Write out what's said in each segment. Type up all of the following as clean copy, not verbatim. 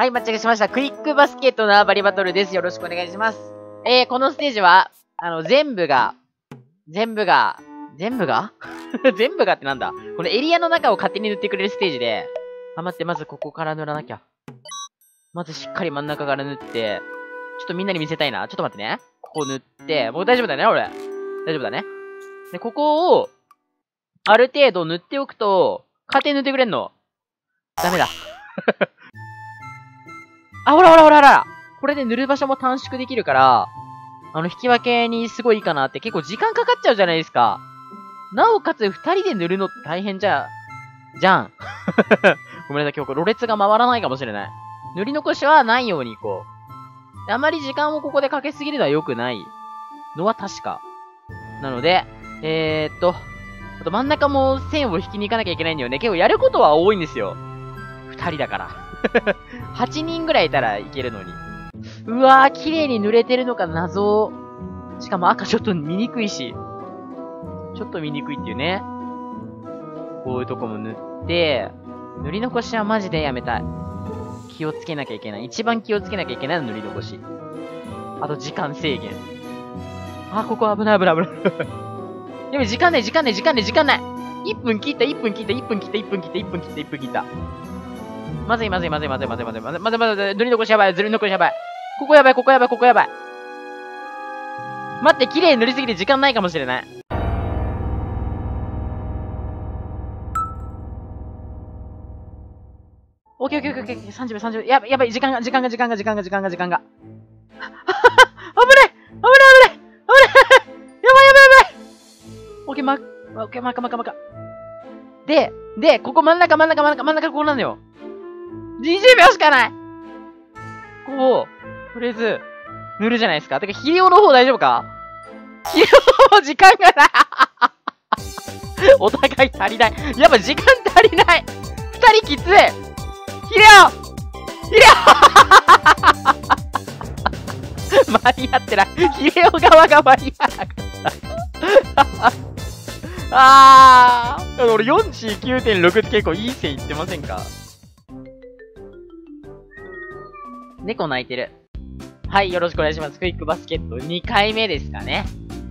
はい、間違えしました。クイックバスケットのバリバトルです。よろしくお願いします。このステージは、全部が全部が全部がってなんだ？このエリアの中を勝手に塗ってくれるステージで、待って、まずここから塗らなきゃ。まずしっかり真ん中から塗って、ちょっとみんなに見せたいな。ちょっと待ってね。ここ塗って、もう大丈夫だね、俺。大丈夫だね。で、ここを、ある程度塗っておくと、勝手に塗ってくれんの。ダメだ。あ、ほらほらほらほら。これで塗る場所も短縮できるから、引き分けにすごいいいかなって。結構時間かかっちゃうじゃないですか。なおかつ、二人で塗るのって大変じゃん。ごめんなさい、今日ろれつが回らないかもしれない。塗り残しはないようにいこう。あまり時間をここでかけすぎるのは良くないのは確か。なので、あと真ん中も線を引きに行かなきゃいけないんだよね。結構やることは多いんですよ。二人だから。8人ぐらいいたらいけるのに。うわー、綺麗に塗れてるのか謎。しかも赤ちょっと見にくいし。ちょっと見にくいっていうね。こういうとこも塗って、塗り残しはマジでやめたい。気をつけなきゃいけない。一番気をつけなきゃいけないの塗り残し。あと時間制限。あ、ここ危ない危ない危ない。でも時間ない。1分切った。まずい。塗り残しやばい。ここやばい。待って、綺麗に塗りすぎて時間ないかもしれない。オッケー。30秒。やばい。時間が。危ない。やばい。オッケー、マカ。で、ここ真ん中ここなのよ。20秒しかない。ここを、とりあえず、塗るじゃないですか。てか、肥料の方大丈夫か？肥料の方時間がない。お互い足りない。やっぱ時間足りない。二人きつい。肥料間に合ってない。肥料側が間に合わなかった。俺 49.6 って結構いい線いってませんか？猫鳴いてる。はい、よろしくお願いします。クイックバスケット2回目ですかね。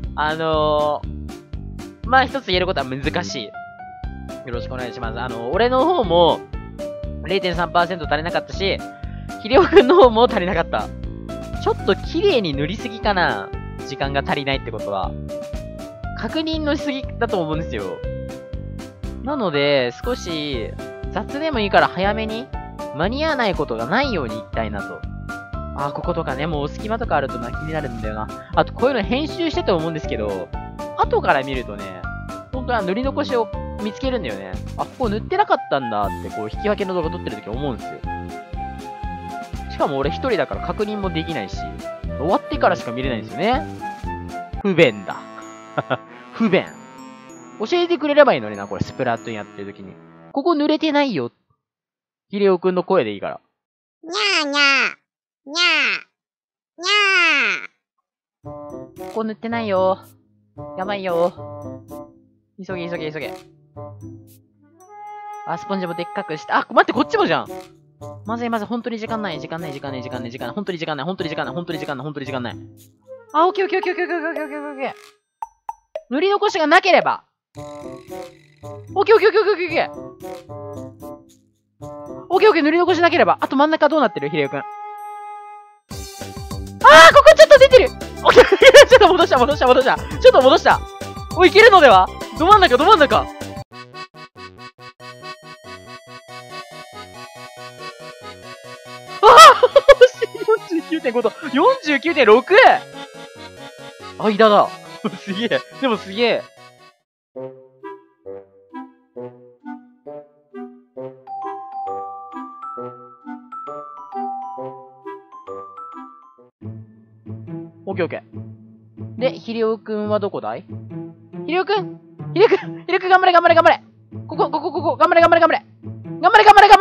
まあ一つ言えることは難しい。よろしくお願いします。俺の方も 0.3% 足りなかったし、ひりおくんの方も足りなかった。ちょっと綺麗に塗りすぎかな。時間が足りないってことは。確認のしすぎだと思うんですよ。なので、少し雑でもいいから早めに間に合わないことがないように行きたいなと。こことかね、もう隙間とかあると気になるんだよな。あとこういうの編集してて思うんですけど、後から見るとね、本当は塗り残しを見つけるんだよね。ここ塗ってなかったんだって、こう引き分けの動画撮ってる時思うんですよ。しかも俺一人だから確認もできないし、終わってからしか見れないんですよね。不便だ。不便。教えてくれればいいのにな、これスプラトゥーンやってる時に。ここ濡れてないよ。ひれおくんの声でいいから。 にゃーにゃー。にゃー。にゃー。ここ塗ってないよ。やばいよ。急げ。スポンジもでっかくして。待って、こっちもじゃん。まずい。本当に時間ない。本当に時間ない。オッケー。塗り残しがなければ。オッケー。塗り残しなければ。あと真ん中どうなってる？ひれおくん。ここちょっと出てる。オッケー。ちょっと戻した。ちょっと戻した。いけるのでは？ど真ん中。49.5 度。49.6! 間だ。すげえ。でもすげえ。オッケー。で、ひりおくんはどこだい？ひりおくん頑張れ。ここ。頑張れ。